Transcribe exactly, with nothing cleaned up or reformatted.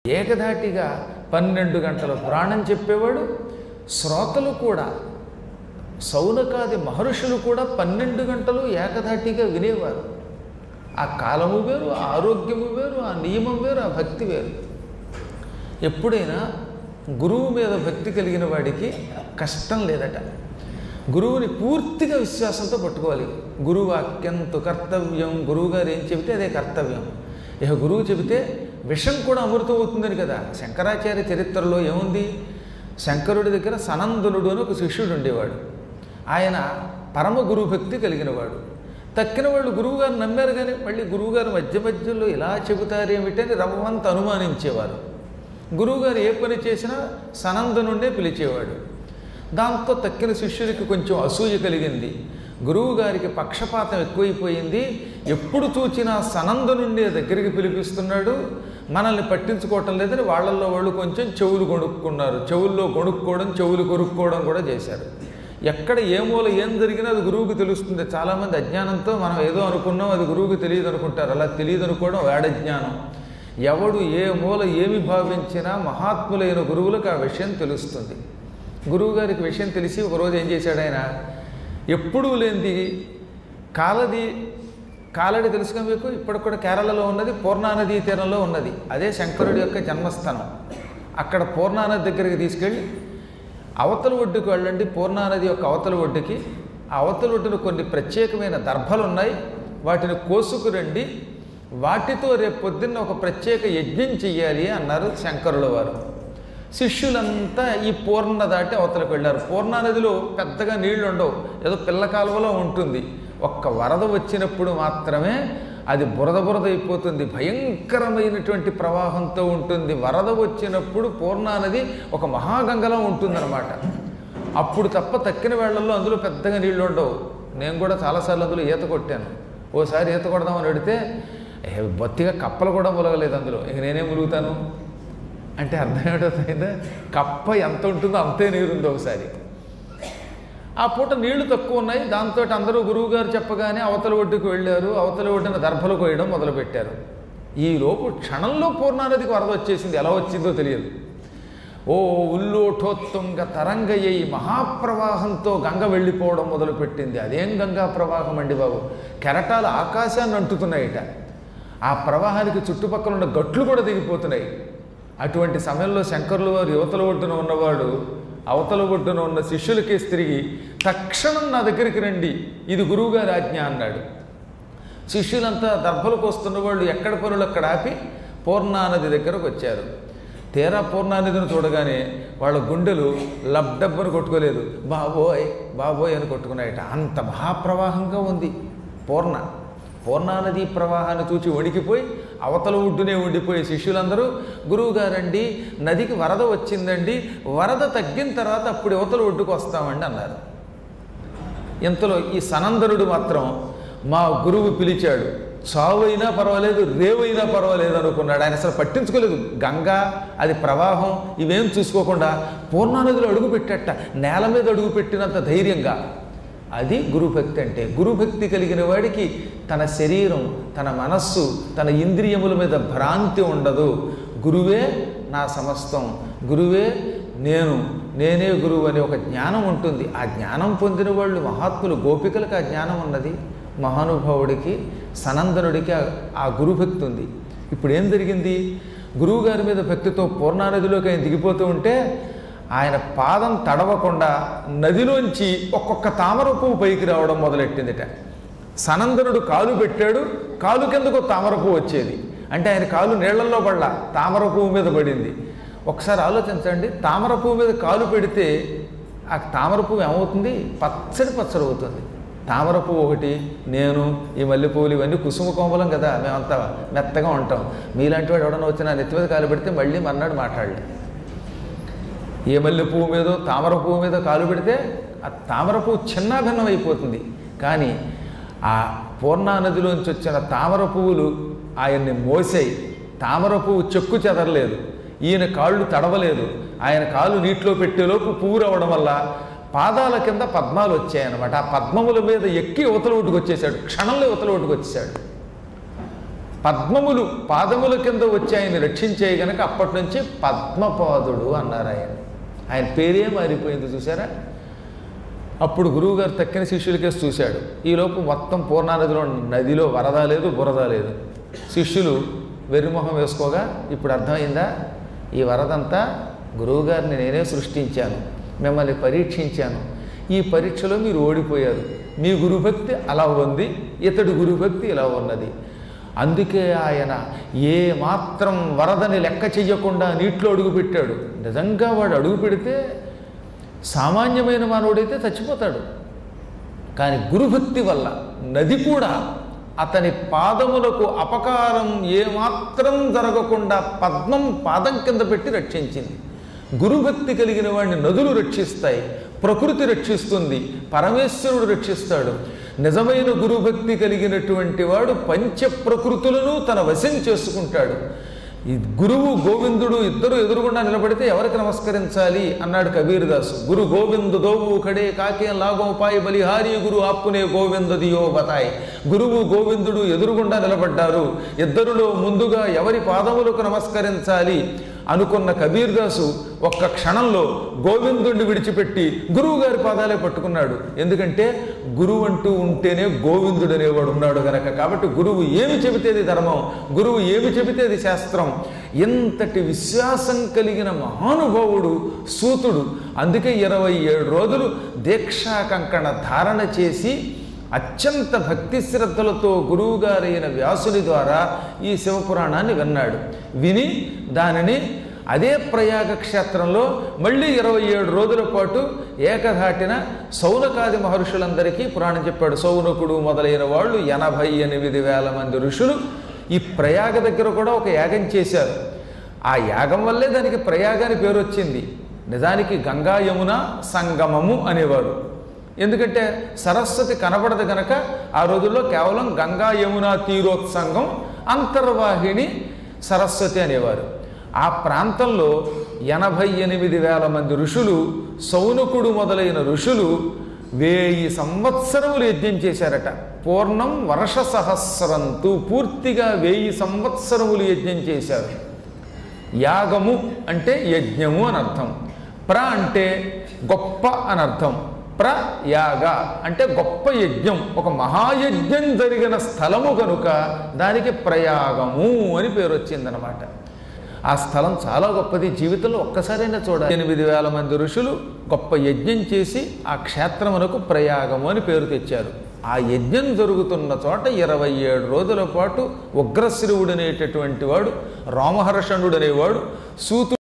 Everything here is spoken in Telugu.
ఏకధాటిగా పన్నెండు గంటల పురాణం చెప్పేవాడు. శ్రోతలు కూడా సౌనకాది మహర్షులు కూడా పన్నెండు గంటలు ఏకధాటిగా వినేవారు. ఆ కాలము వేరు, ఆ ఆరోగ్యము వేరు, ఆ నియమం వేరు, ఆ భక్తి వేరు. ఎప్పుడైనా గురువు మీద భక్తి కలిగిన వాడికి కష్టం లేదట. గురువుని పూర్తిగా విశ్వాసంతో పట్టుకోవాలి. గురువు వాక్యంతో కర్తవ్యం, గురువుగారు ఏం చెబితే అదే కర్తవ్యం. ఇక గురువు చెబితే విషం కూడా అమృతం అవుతుందని కదా. శంకరాచార్య చరిత్రలో ఏముంది? శంకరుడి దగ్గర సనందనుడు అని ఒక శిష్యుడు ఉండేవాడు. ఆయన పరమ గురు భక్తి కలిగినవాడు. తక్కిన వాళ్ళు గురువుగారు నమ్మారు, కానీ మళ్ళీ గురువుగారు మధ్య మధ్యలో ఇలా చెబుతారేమిటని రవ్వంత అనుమానించేవారు. గురువుగారు ఏ పని చేసినా సనందనుండే పిలిచేవాడు. దాంతో తక్కిన శిష్యుడికి కొంచెం అసూయ కలిగింది. గురువుగారికి పక్షపాతం ఎక్కువైపోయింది. ఎప్పుడు చూచినా సనందనుండే దగ్గరికి పిలిపిస్తున్నాడు, మనల్ని పట్టించుకోవటం లేదని వాళ్ళల్లో వాళ్ళు కొంచెం చెవులు కొనుక్కున్నారు. చెవుల్లో కొనుక్కోవడం, చెవులు కొనుక్కోవడం కూడా చేశారు. ఎక్కడ ఏ మూల ఏం జరిగినా అది గురువుకి తెలుస్తుంది. చాలామంది అజ్ఞానంతో మనం ఏదో అనుకున్నాం, అది గురువుకి తెలియదు అనుకుంటారు. అలా తెలియదు అనుకోవడం వేడజ్ఞానం. ఎవడు ఏ మూల ఏమి భావించినా మహాత్ములైన గురువులకు ఆ విషయం తెలుస్తుంది. గురువుగారికి విషయం తెలిసి ఒకరోజు ఏం చేశాడు ఆయన, ఎప్పుడూ లేనిది కాలది కాలడి తెలుసుగా మీకు, ఇప్పటికి కూడా కేరళలో ఉన్నది, పూర్ణానదీ తీరంలో ఉన్నది. అదే శంకరుడి యొక్క జన్మస్థానం. అక్కడ పూర్ణానది దగ్గరికి తీసుకెళ్ళి అవతల ఒడ్డుకు వెళ్ళండి. పూర్ణానది యొక్క అవతల ఒడ్డుకి, ఆ అవతల ఒడ్డున కొన్ని ప్రత్యేకమైన దర్భలు ఉన్నాయి, వాటిని కోసుకురండి. వాటితో రేపు పొద్దున్న ఒక ప్రత్యేక యజ్ఞం చెయ్యాలి అన్నారు శంకరుల వారు. శిష్యులంతా ఈ పూర్ణ దాటి అవతలకు వెళ్ళారు. పూర్ణానదిలో పెద్దగా నీళ్లు ఉండవు, ఏదో పిల్ల కాలువలో ఉంటుంది. ఒక్క వరద వచ్చినప్పుడు మాత్రమే అది బురద బురద అయిపోతుంది, భయంకరమైనటువంటి ప్రవాహంతో ఉంటుంది. వరద వచ్చినప్పుడు పూర్ణానది ఒక మహాగంగలా ఉంటుందన్నమాట. అప్పుడు తప్ప తక్కిన వేళ్లలో అందులో పెద్దగా నీళ్లు ఉండవు. నేను కూడా చాలాసార్లు అందులో ఈత కొట్టాను. ఓసారి ఈత కొడదామని అడిగితే బొత్తిగా కప్పలు కూడా ములగలేదు అందులో. ఇక నేనే ములుగుతాను అంటే అర్థం ఏమిటైందా, కప్ప ఎంత ఉంటుందో అంతే నీరుంది. ఒకసారి ఆ పూట నీళ్లు తక్కువ ఉన్నాయి. దాంతో అందరూ గురువుగారు చెప్పగానే అవతల ఒడ్డుకు వెళ్ళారు. అవతల ఒడ్డున దర్భలు కోయడం మొదలుపెట్టారు. ఈలోపు క్షణంలో పూర్ణానదికి వరద వచ్చేసింది. ఎలా వచ్చిందో తెలియదు. ఓ ఉల్లోఠోత్తుంగ తరంగయ్యి మహాప్రవాహంతో గంగ వెళ్ళిపోవడం మొదలుపెట్టింది. అదేం గంగా ప్రవాహం అండి బాబు, కెరటాలు ఆకాశాన్ని అంటుతున్నాయిట. ఆ ప్రవాహానికి చుట్టుపక్కల ఉన్న గట్లు కూడా దిగిపోతున్నాయి. అటువంటి సమయంలో శంకరుల వారు యువతల ఒడ్డున ఉన్నవాడు అవతల ఒడ్డున ఉన్న శిష్యులకే తిరిగి తక్షణం నా దగ్గరికి రండి, ఇది గురువుగారి ఆజ్ఞ అన్నాడు. శిష్యులంతా దర్భలకు వస్తున్న వాళ్ళు ఎక్కడ పనులు అక్కడ ఆపి పూర్ణానది దగ్గరకు వచ్చారు. తీరా పూర్ణానదిని చూడగానే వాళ్ళ గుండెలు లబ్డబ్బని కొట్టుకోలేదు, బాబోయ్ బాబోయ్ అని కొట్టుకున్నాయట. అంత మహాప్రవాహంగా ఉంది పూర్ణ. పూర్ణానదీ ప్రవాహాన్ని చూచి వణికిపోయి అవతల ఒడ్డునే ఉండిపోయే శిష్యులందరూ గురువుగారండి నదికి వరద వచ్చిందండి, వరద తగ్గిన తర్వాత అప్పుడు అవతల ఒడ్డుకు వస్తామండి అన్నారు. ఇంతలో ఈ సనందనుడు మాత్రం మా గురువు పిలిచాడు, చావైనా పర్వాలేదు రేవైనా పర్వాలేదు అనుకున్నాడు. ఆయన అసలు పట్టించుకోలేదు. గంగా అది ప్రవాహం ఇవేం చూసుకోకుండా పూర్ణానదిలో అడుగు పెట్టేట, నేల మీద అడుగు పెట్టినంత ధైర్యంగా. అది గురుభక్తి అంటే. గురుభక్తి కలిగిన వాడికి తన శరీరం, తన మనస్సు, తన ఇంద్రియముల మీద భ్రాంతి ఉండదు. గురువే నా సమస్తం, గురువే నేను, నేనే గురువు అనే ఒక జ్ఞానం ఉంటుంది. ఆ జ్ఞానం పొందిన వాళ్ళు మహాత్ములు. గోపికలకు ఆ జ్ఞానం ఉన్నది. మహానుభావుడికి సనందనుడికి ఆ గురుభక్తి ఉంది. ఇప్పుడు ఏం జరిగింది, గురువుగారి మీద భక్తితో పూర్ణానదిలోకి ఆయన దిగిపోతూ ఉంటే ఆయన పాదం తడవకుండా నదిలోంచి ఒక్కొక్క తామర పువ్వు పైకి రావడం మొదలెట్టిందిట. సనందనుడు కాలు పెట్టాడు, కాలు కిందకు తామర పువ్వు వచ్చేది. అంటే ఆయన కాలు నీళ్లలో పడలా, తామర పువ్వు మీద పడింది. ఒకసారి ఆలోచించండి, తామర పువ్వు మీద కాలు పెడితే ఆ తామర పువ్వు ఏమవుతుంది, పచ్చడి పచ్చడి అవుతుంది. తామర పువ్వు ఒకటి, నేను, ఈ మల్లెపూలు ఇవన్నీ కుసుమ కోమలం కదా, మేమంతా మెత్తగా ఉంటాం. మీలాంటి వాడు ఎవడన్నా వచ్చినా నెత్తి మీద కాలు పెడితే మళ్ళీ మర్నాడు మాట్లాడలే. ఏ మల్లె పువ్వు మీదో తామర పువ్వు మీద కాలు పెడితే ఆ తామర పువ్వు చిన్నాభిన్నం అయిపోతుంది. కానీ ఆ పూర్ణానదిలోంచి వచ్చిన తామర పువ్వులు ఆయన్ని మోసాయి. తామర పువ్వు చెక్కు చెదరలేదు, ఈయన కాళ్ళు తడవలేదు. ఆయన కాళ్ళు నీటిలో పెట్టేలోపు పువ్వు రావడం వల్ల పాదాల కింద పద్మాలు వచ్చాయన్నమాట. ఆ పద్మముల మీద ఎక్కి యువతల ఒడ్డుకు వచ్చేసాడు. క్షణంలో యువతల ఒడ్డుకు వచ్చేసాడు. పద్మములు పాదముల కింద వచ్చి ఆయన రక్షించే గనక అప్పటి నుంచి పద్మపాదుడు అన్నారు ఆయన. ఆయన పేరే మారిపోయింది చూసారా. అప్పుడు గురువుగారు తక్కిన శిష్యులకేసి చూశాడు. ఈలోపు మొత్తం పూర్ణానదిలో నదిలో వరద లేదు, బురద లేదు. శిష్యులు వెర్రిమొహం వేసుకోగా ఇప్పుడు అర్థమైందా, ఈ వరదంతా గురువుగారిని నేనే సృష్టించాను, మిమ్మల్ని పరీక్షించాను, ఈ పరీక్షలో మీరు ఓడిపోయారు, మీ గురుభక్తి అలా ఉంది, ఇతడి గురుభక్తి ఇలా ఉన్నది, అందుకే ఆయన ఏ మాత్రం వరదని లెక్క చెయ్యకుండా నీటిలో అడుగుపెట్టాడు. నిజంగా వాడు అడుగు పెడితే సామాన్యమైన మానవుడైతే చచ్చిపోతాడు. కానీ గురుభక్తి వల్ల నది కూడా అతని పాదములకు అపకారం ఏమాత్రం జరగకుండా పద్మం పాదం కింద పెట్టి రక్షించింది. గురుభక్తి కలిగిన వాడిని నదులు రక్షిస్తాయి, ప్రకృతి రక్షిస్తుంది, పరమేశ్వరుడు రక్షిస్తాడు. నిజమైన గురుభక్తి కలిగినటువంటి వాడు పంచ ప్రకృతులను తన వశం చేసుకుంటాడు. ఈ గురువు గోవిందుడు ఇద్దరు ఎదురుగుండా నిలబడితే ఎవరికి నమస్కరించాలి అన్నాడు కబీర్దాసు. గురు గోవిందు దోవు కడే కాకే లాగోపాయి బలిహారీ గురు ఆప్పునే గోవింద దియో బతాయ్. గురువు గోవిందుడు ఎదురుగుండా నిలబడ్డారు. ఇద్దరులో ముందుగా ఎవరి పాదములకు నమస్కరించాలి అనుకున్న కబీర్దాసు ఒక్క క్షణంలో గోవిందుడిని విడిచిపెట్టి గురువు గారి పాదాలే పట్టుకున్నాడు. ఎందుకంటే గురువు అంటూ ఉంటేనే గోవిందుడు అనేవాడు ఉన్నాడు గనక. కాబట్టి గురువు ఏమి చెబితేది ధర్మం, గురువు ఏమి చెబితేది శాస్త్రం. ఎంతటి విశ్వాసం కలిగిన మహానుభావుడు సూతుడు. అందుకే ఇరవై ఏడు రోజులు దీక్షా కంకణ ధారణ చేసి అత్యంత భక్తి శ్రద్ధలతో గురువుగారైన వ్యాసుని ద్వారా ఈ శివపురాణాన్ని విన్నాడు. విని దానిని అదే ప్రయాగ క్షేత్రంలో మళ్ళీ ఇరవై ఏడు రోజుల పాటు ఏకధాటిన సౌనకాది మహర్షులందరికీ పురాణం చెప్పాడు. సౌనకుడు మొదలైన వాళ్ళు ఎనభై ఎనిమిది వేల మంది ఋషులు ఈ ప్రయాగ దగ్గర కూడా ఒక యాగం చేశారు. ఆ యాగం వల్లే దానికి ప్రయాగ అని పేరు వచ్చింది. నిజానికి గంగా యమున సంగమము అనేవాడు. ఎందుకంటే సరస్వతి కనబడదు కనుక ఆ రోజుల్లో కేవలం గంగా యమున తీరోత్సంగం అంతర్వాహిని సరస్వతి అనేవారు. ఆ ప్రాంతంలో ఎనభై ఎనిమిది వేల మంది ఋషులు, సౌనకుడు మొదలైన ఋషులు వేయి సంవత్సరములు యజ్ఞం చేశారట. పూర్ణం వర్ష సహస్రంతు, పూర్తిగా వేయి సంవత్సరములు యజ్ఞం చేశారు. యాగము అంటే యజ్ఞము అని అర్థం. ప్ర అంటే గొప్ప అని అర్థం. ప్రయాగ అంటే గొప్ప యజ్ఞం, ఒక మహాయజ్ఞం జరిగిన స్థలము కనుక దానికి ప్రయాగము అని పేరు వచ్చిందనమాట. ఆ స్థలం చాలా గొప్పది, జీవితంలో ఒక్కసారైనా చూడాలి. ఎనిమిది వేల మంది ఋషులు గొప్ప యజ్ఞం చేసి ఆ క్షేత్రమునకు ప్రయాగము అని పేరు తెచ్చారు. ఆ యజ్ఞం జరుగుతున్న చోట ఇరవై ఏడు రోజుల పాటు ఉగ్రశ్రవుడు అనేటటువంటి వాడు, రామహర్షణుడు అనేవాడు, సూతు